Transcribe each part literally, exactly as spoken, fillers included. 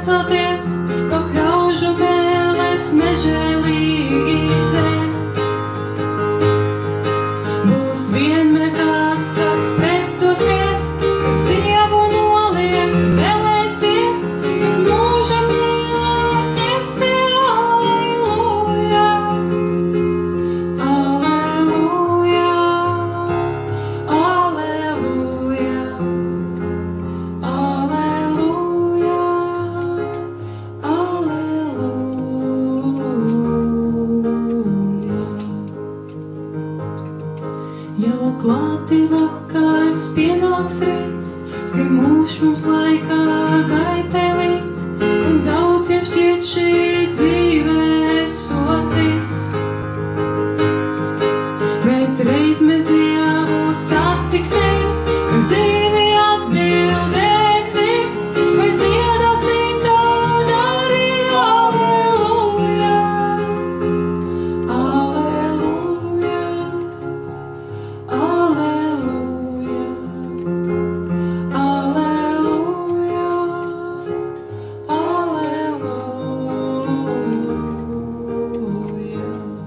pacelties, kā kļaužu mēles nežēlīgi dzen. Būs vienmēr kāds, kas pretosies, uz Dievu noliek, vēlēsies, bet mūžam neatņems tie. Alleluja, alleluja, alleluja, alleluja, alleluja. Jau klāti vakars, pienāks rīts, skrien mūžs mums laikā gaitē līdz, un daudziem šķiet šī dzīve esot viss. Bet reiz mēs Dievu satiksim, un dzīvi atbildēsim, vai dziedāsim tad arī alleluja, alleluja, alleluja, alleluja, alleluja.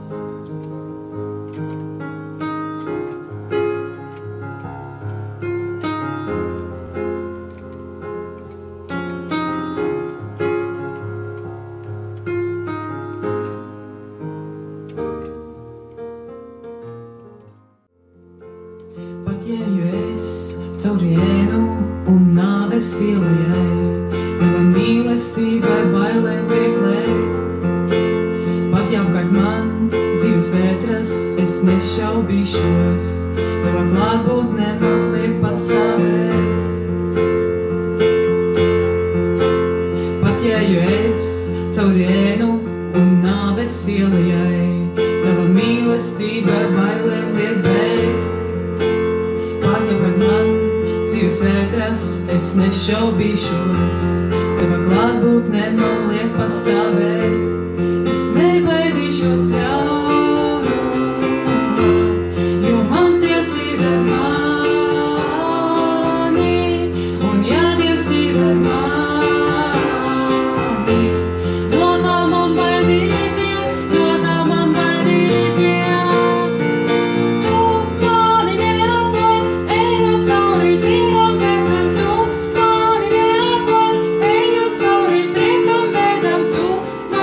Pat jeju es cauri ēnu un nāves ielai, tava mīlestība bailēm liek lēt. Pat ja apkārt man dzīves vētras, es nešaubīšos, tava klātbūtne man liek pastāvēt. Pat jeju es cauri ēnu un nāves ielai, tava mīlestība bailēm liek lēt. Pārņemot man dzīves vētras, es nešaubīšos, tava klātbūtne man liek pastāvēt. Es nebaidīšos ļaunumā, jo mans Dievs ir ar mani, un ja Dievs ir ar mani, no tā man baidīties, no tā man baidīties. Tu mani neatlaid, ejot cauri pirmam vētram, tu mani neatlaid, ejot cauri pirmam vētram, tu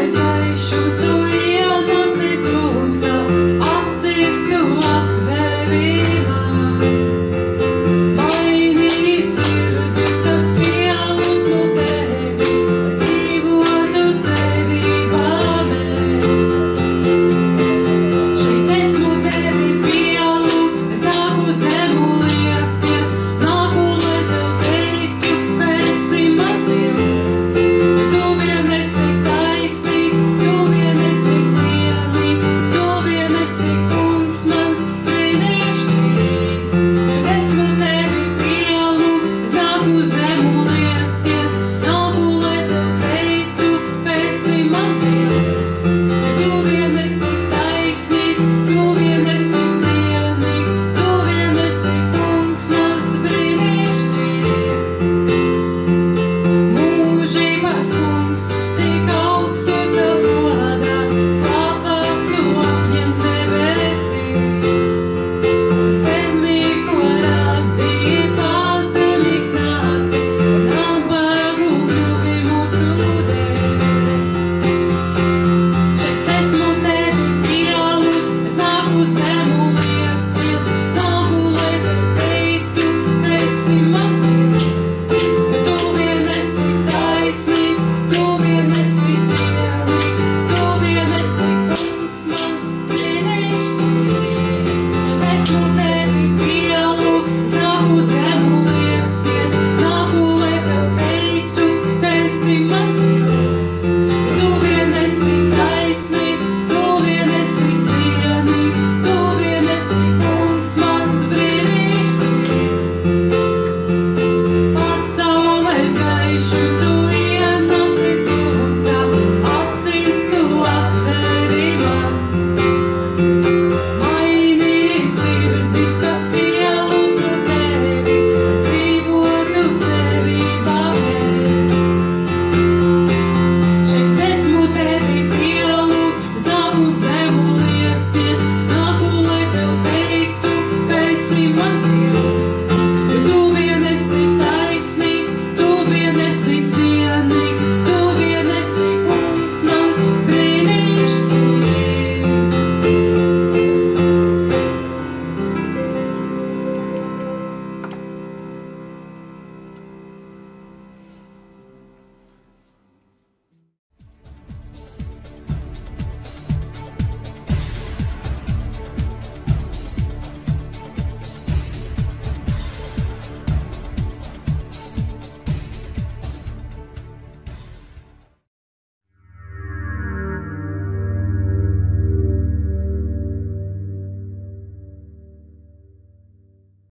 Mūžības kungs.